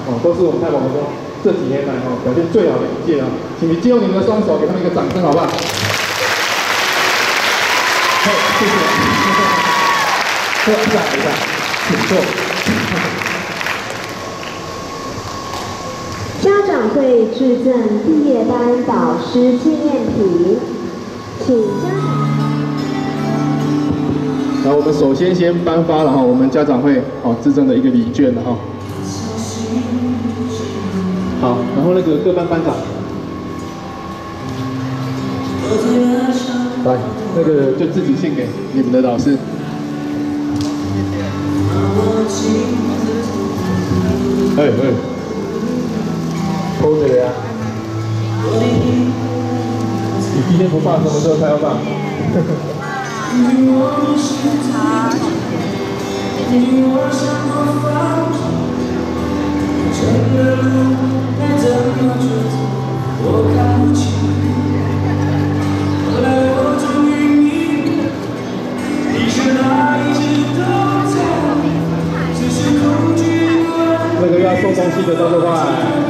都是我们太保国中这几年来表现最好的一届啊，请你借用你们的双手，给他们一个掌声，好不好？好，谢谢。坐一下，请坐。 家长会致赠毕业班导师纪念品，请家长。 然后我们首先颁发了我们家长会致赠的一个礼券了好，然后那个各班班长，来，那个就自己献给你们的老师。偷着呀！你今天不放，什么时候才要放？那个要送东西的都是话。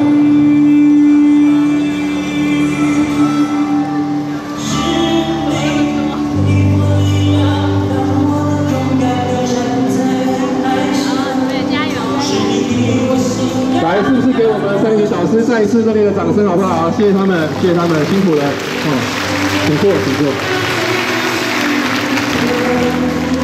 来，是不是给我们3个导师再一次热烈的掌声，好不好？谢谢他们，谢谢他们，辛苦了。请坐，请坐。